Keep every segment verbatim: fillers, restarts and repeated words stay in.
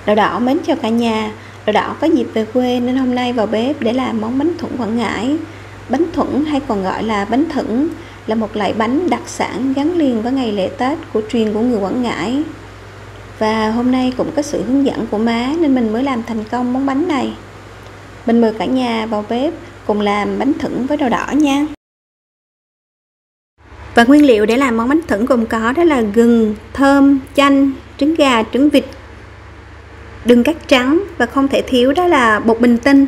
Đậu đỏ mến chào cả nhà. Đậu đỏ có dịp về quê nên hôm nay vào bếp để làm món bánh thuẫn Quảng Ngãi. Bánh thuẫn hay còn gọi là bánh thửng là một loại bánh đặc sản gắn liền với ngày lễ Tết của truyền của người Quảng Ngãi. Và hôm nay cũng có sự hướng dẫn của má nên mình mới làm thành công món bánh này. Mình mời cả nhà vào bếp cùng làm bánh thửng với đậu đỏ nha. Và nguyên liệu để làm món bánh thửng gồm có đó là gừng, thơm, chanh, trứng gà, trứng vịt, đường cát trắng và không thể thiếu đó là bột bình tinh.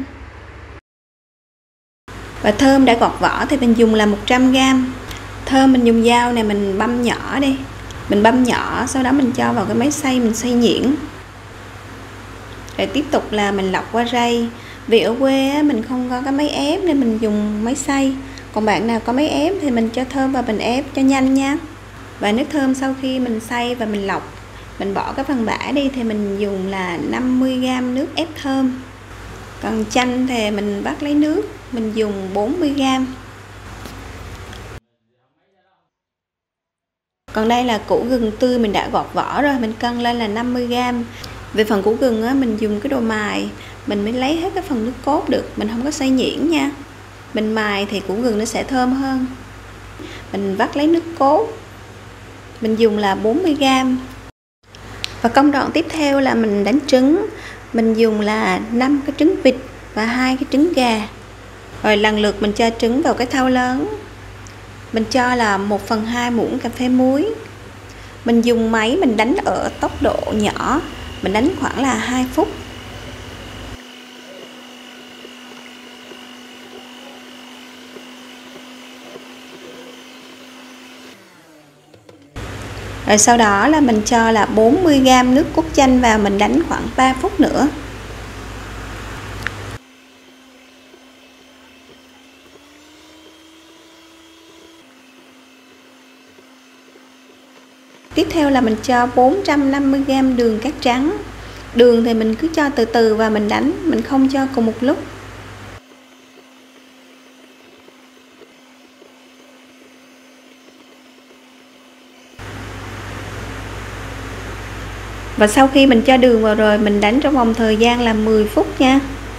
Và thơm đã gọt vỏ thì mình dùng là một trăm gam. Thơm mình dùng dao này mình băm nhỏ đi. Mình băm nhỏ, sau đó mình cho vào cái máy xay, mình xay nhuyễn. Rồi tiếp tục là mình lọc qua rây. Vì ở quê á, mình không có cái máy ép nên mình dùng máy xay. Còn bạn nào có máy ép thì mình cho thơm và mình ép cho nhanh nha. Và nước thơm sau khi mình xay và mình lọc, mình bỏ cái phần bã đi thì mình dùng là năm mươi gam nước ép thơm. Còn chanh thì mình vắt lấy nước, mình dùng bốn mươi gam. Còn đây là củ gừng tươi mình đã gọt vỏ rồi, mình cân lên là năm mươi gam. Về phần củ gừng á, mình dùng cái đồ mài, mình mới lấy hết cái phần nước cốt được, mình không có xay nhuyễn nha. Mình mài thì củ gừng nó sẽ thơm hơn. Mình vắt lấy nước cốt, mình dùng là bốn mươi gam. Và công đoạn tiếp theo là mình đánh trứng. Mình dùng là năm cái trứng vịt và hai cái trứng gà. Rồi lần lượt mình cho trứng vào cái thau lớn. Mình cho là một phần hai muỗng cà phê muối. Mình dùng máy mình đánh ở tốc độ nhỏ, mình đánh khoảng là hai phút. Rồi sau đó là mình cho là bốn mươi gam nước cốt chanh vào, mình đánh khoảng ba phút nữa. Tiếp theo là mình cho bốn trăm năm mươi gam đường cát trắng. Đường thì mình cứ cho từ từ và mình đánh, mình không cho cùng một lúc. Và sau khi mình cho đường vào rồi, mình đánh trong vòng thời gian là mười phút nha.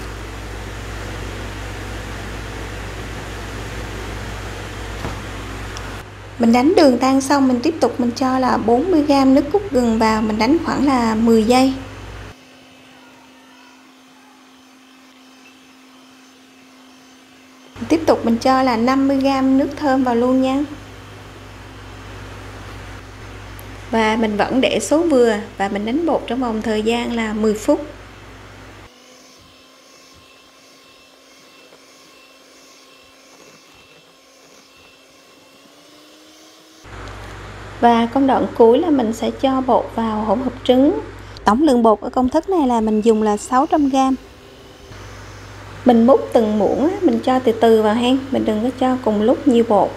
Mình đánh đường tan xong, mình tiếp tục mình cho là bốn mươi gam nước cốt gừng vào, mình đánh khoảng là mười giây. Tiếp tục mình cho là năm mươi gam nước thơm vào luôn nha. Và mình vẫn để số vừa và mình đánh bột trong vòng thời gian là mười phút. Và công đoạn cuối là mình sẽ cho bột vào hỗn hợp trứng. Tổng lượng bột ở công thức này là mình dùng là sáu trăm gam. Mình múc từng muỗng, mình cho từ từ vào hen, mình đừng có cho cùng lúc nhiều bột.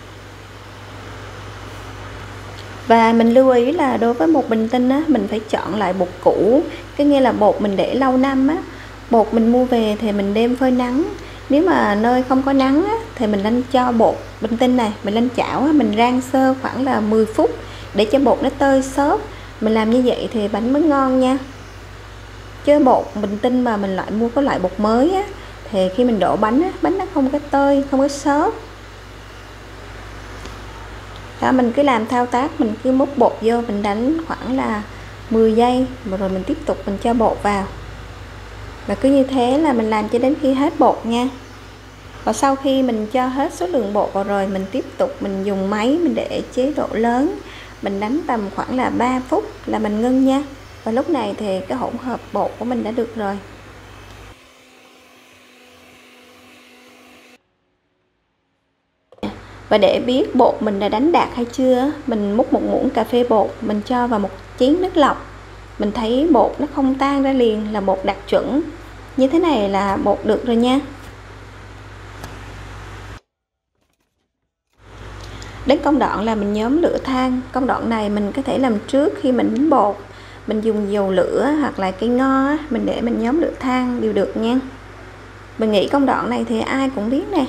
Và mình lưu ý là đối với bột bình tinh á, mình phải chọn lại bột cũ, cái nghĩa là bột mình để lâu năm á. Bột mình mua về thì mình đem phơi nắng. Nếu mà nơi không có nắng á, thì mình nên cho bột bình tinh này, mình lên chảo á, mình rang sơ khoảng là mười phút để cho bột nó tơi xốp. Mình làm như vậy thì bánh mới ngon nha. Chứ bột bình tinh mà mình lại mua có loại bột mới á, thì khi mình đổ bánh á, bánh nó không có tơi, không có xốp. Đó, mình cứ làm thao tác, mình cứ múc bột vô, mình đánh khoảng là mười giây, rồi mình tiếp tục mình cho bột vào. Và cứ như thế là mình làm cho đến khi hết bột nha. Và sau khi mình cho hết số lượng bột vào rồi, mình tiếp tục mình dùng máy, mình để chế độ lớn, mình đánh tầm khoảng là ba phút là mình ngưng nha. Và lúc này thì cái hỗn hợp bột của mình đã được rồi. Và để biết bột mình đã đánh đạt hay chưa, mình múc một muỗng cà phê bột, mình cho vào một chén nước lọc. Mình thấy bột nó không tan ra liền là bột đạt chuẩn. Như thế này là bột được rồi nha. Đến công đoạn là mình nhóm lửa than. Công đoạn này mình có thể làm trước khi mình đánh bột. Mình dùng dầu lửa hoặc là cây ngo, mình để mình nhóm lửa than đều được nha. Mình nghĩ công đoạn này thì ai cũng biết nè.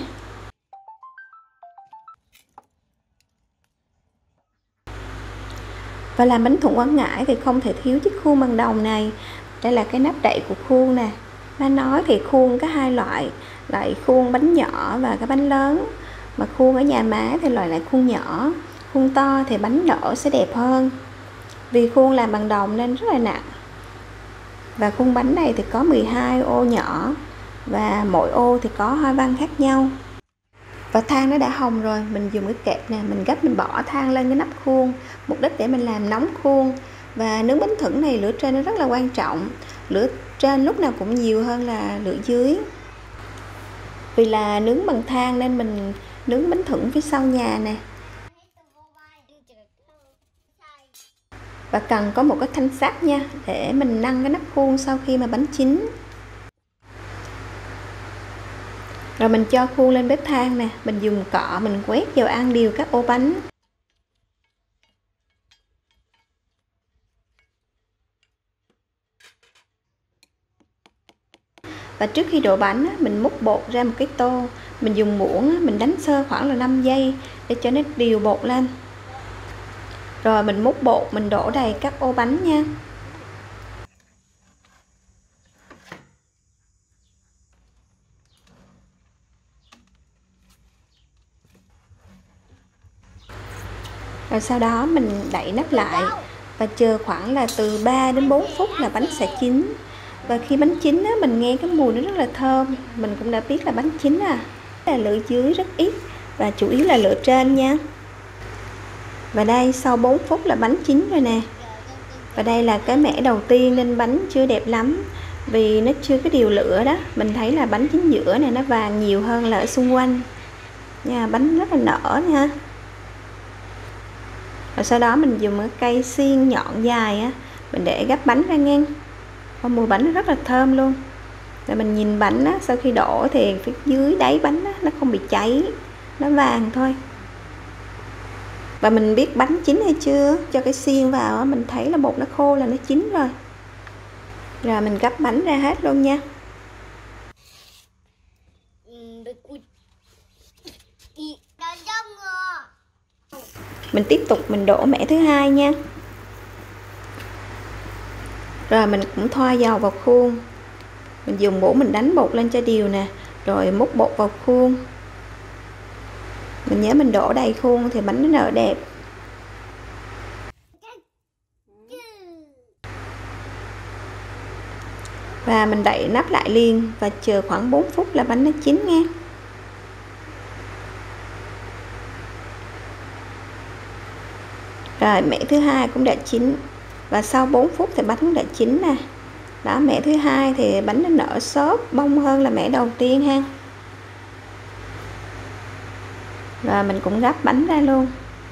Và làm bánh thuẫn Quảng Ngãi thì không thể thiếu chiếc khuôn bằng đồng này. Đây là cái nắp đậy của khuôn nè. Má nói thì khuôn có hai loại, loại khuôn bánh nhỏ và cái bánh lớn. Mà khuôn ở nhà má thì loại lại khuôn nhỏ, khuôn to thì bánh nở sẽ đẹp hơn. Vì khuôn làm bằng đồng nên rất là nặng. Và khuôn bánh này thì có mười hai ô nhỏ và mỗi ô thì có hoa văn khác nhau. Và than nó đã hồng rồi, mình dùng cái kẹp nè, mình gấp mình bỏ than lên cái nắp khuôn, mục đích để mình làm nóng khuôn. Và nướng bánh thuẫn này lửa trên nó rất là quan trọng, lửa trên lúc nào cũng nhiều hơn là lửa dưới. Vì là nướng bằng than nên mình nướng bánh thuẫn phía sau nhà nè. Và cần có một cái thanh sắt nha, để mình nâng cái nắp khuôn sau khi mà bánh chín. Rồi mình cho khuôn lên bếp than nè, mình dùng cọ mình quét vào ăn đều các ô bánh. Và trước khi đổ bánh mình múc bột ra một cái tô, mình dùng muỗng mình đánh sơ khoảng là năm giây để cho nó đều bột lên. Rồi mình múc bột mình đổ đầy các ô bánh nha. Rồi sau đó mình đậy nắp lại và chờ khoảng là từ ba đến bốn phút là bánh sẽ chín. Và khi bánh chín á, mình nghe cái mùi nó rất là thơm, mình cũng đã biết là bánh chín à. Là lửa dưới rất ít và chủ yếu là lửa trên nha. Và đây sau bốn phút là bánh chín rồi nè. Và đây là cái mẻ đầu tiên nên bánh chưa đẹp lắm, vì nó chưa có điều lửa đó. Mình thấy là bánh chính giữa này nó vàng nhiều hơn là ở xung quanh nha, bánh rất là nở nha. Và sau đó mình dùng cái cây xiên nhọn dài á, mình để gấp bánh ra ngang. Và mùi bánh nó rất là thơm luôn. Rồi mình nhìn bánh á, sau khi đổ thì phía dưới đáy bánh á, nó không bị cháy, nó vàng thôi. Và mình biết bánh chín hay chưa, cho cái xiên vào á, mình thấy là bột nó khô là nó chín rồi. Rồi mình gấp bánh ra hết luôn nha. Mình tiếp tục mình đổ mẻ thứ hai nha. Rồi mình cũng thoa dầu vào khuôn. Mình dùng muỗng mình đánh bột lên cho đều nè, rồi múc bột vào khuôn. Mình nhớ mình đổ đầy khuôn thì bánh nó nở đẹp. Và mình đậy nắp lại liền và chờ khoảng bốn phút là bánh nó chín nha. Rồi mẻ thứ hai cũng đã chín. Và sau bốn phút thì bánh cũng đã chín nè. Đó, mẻ thứ hai thì bánh nó nở xốp bông hơn là mẻ đầu tiên ha. Rồi mình cũng gấp bánh ra luôn.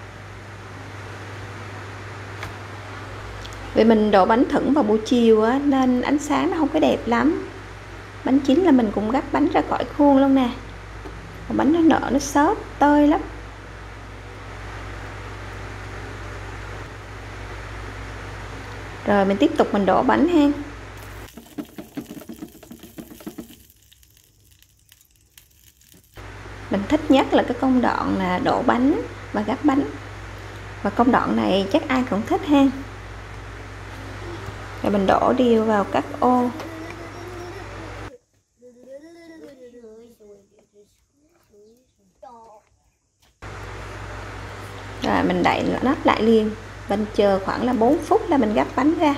Vì mình đổ bánh thuẫn vào buổi chiều á, nên ánh sáng nó không có đẹp lắm. Bánh chín là mình cũng gấp bánh ra khỏi khuôn luôn nè. Bánh nó nở nó xốp tơi lắm. Rồi mình tiếp tục mình đổ bánh ha. Mình thích nhất là cái công đoạn là đổ bánh và gấp bánh. Và công đoạn này chắc ai cũng thích ha. Rồi mình đổ đều vào các ô. Rồi mình đậy nắp lại liền. Mình chờ khoảng là bốn phút là mình gấp bánh ra.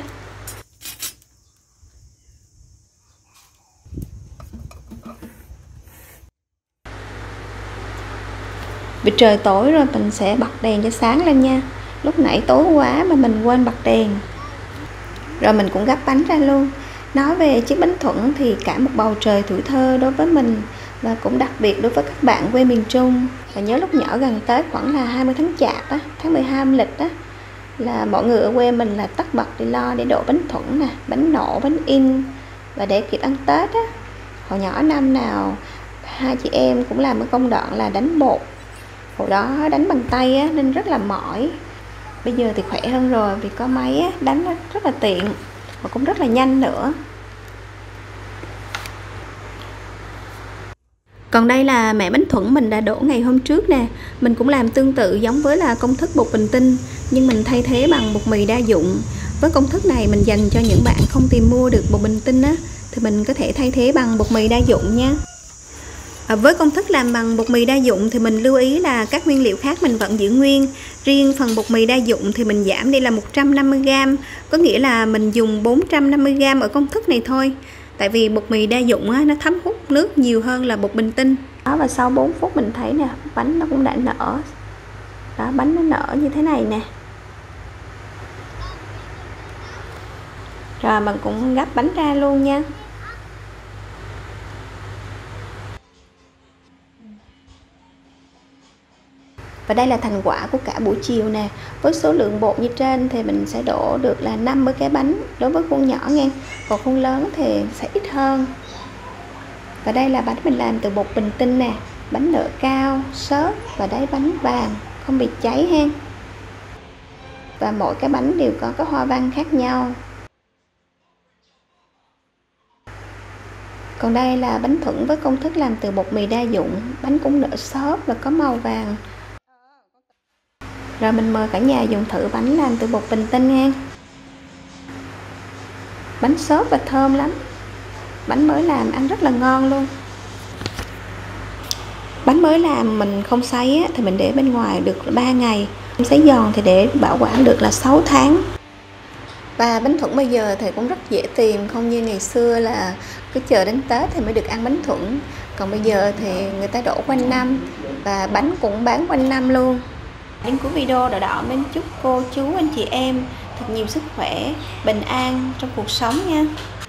Vì trời tối rồi mình sẽ bật đèn cho sáng lên nha. Lúc nãy tối quá mà mình quên bật đèn. Rồi mình cũng gấp bánh ra luôn. Nói về chiếc bánh thuẫn thì cả một bầu trời tuổi thơ đối với mình, và cũng đặc biệt đối với các bạn quê miền Trung. Và nhớ lúc nhỏ gần Tết khoảng là hai mươi tháng Chạp á, tháng mười hai âm lịch á, là mọi người ở quê mình là tất bật đi lo để đổ bánh thuẫn nè, bánh nổ, bánh in, và để kịp ăn Tết á. Hồi nhỏ năm nào hai chị em cũng làm cái công đoạn là đánh bột. Hồi đó đánh bằng tay á, nên rất là mỏi. Bây giờ thì khỏe hơn rồi vì có máy á, đánh nó rất là tiện và cũng rất là nhanh nữa. Còn đây là mẻ bánh thuẫn mình đã đổ ngày hôm trước nè. Mình cũng làm tương tự giống với là công thức bột bình tinh, nhưng mình thay thế bằng bột mì đa dụng. Với công thức này mình dành cho những bạn không tìm mua được bột bình tinh á, thì mình có thể thay thế bằng bột mì đa dụng nha. À, với công thức làm bằng bột mì đa dụng thì mình lưu ý là các nguyên liệu khác mình vẫn giữ nguyên. Riêng phần bột mì đa dụng thì mình giảm đi là một trăm năm mươi gam, có nghĩa là mình dùng bốn trăm năm mươi gam ở công thức này thôi. Tại vì bột mì đa dụng á, nó thấm hút nước nhiều hơn là bột bình tinh. Đó, và sau bốn phút mình thấy nè, bánh nó cũng đã nở. Đó, bánh nó nở như thế này nè. Rồi mình cũng gấp bánh ra luôn nha. Và đây là thành quả của cả buổi chiều nè. Với số lượng bột như trên thì mình sẽ đổ được là năm mươi cái bánh đối với khuôn nhỏ nha. Còn khuôn lớn thì sẽ ít hơn. Và đây là bánh mình làm từ bột bình tinh nè. Bánh nở cao, xốp và đáy bánh vàng, không bị cháy ha. Và mỗi cái bánh đều có cái hoa văn khác nhau. Còn đây là bánh thuẫn với công thức làm từ bột mì đa dụng. Bánh cũng nở xốp và có màu vàng. Rồi mình mời cả nhà dùng thử bánh làm từ bột bình tinh nha. Bánh xốp và thơm lắm. Bánh mới làm ăn rất là ngon luôn. Bánh mới làm mình không sấy á, thì mình để bên ngoài được ba ngày. Sấy giòn thì để bảo quản được là sáu tháng. Và bánh thuẫn bây giờ thì cũng rất dễ tìm, không như ngày xưa là cứ chờ đến Tết thì mới được ăn bánh thuẫn. Còn bây giờ thì người ta đổ quanh năm và bánh cũng bán quanh năm luôn. Đến cuối video Đỏ Đỏ mến chúc cô chú anh chị em thật nhiều sức khỏe, bình an trong cuộc sống nha.